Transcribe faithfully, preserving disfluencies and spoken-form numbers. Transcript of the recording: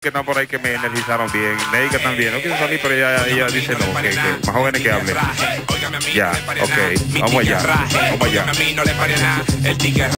que están por ahí que me energizaron bien. Neika también, no quiero salir, pero ella, ella dice no, que, que más jóvenes que hablen. Ya, ok, vamos allá, vamos allá.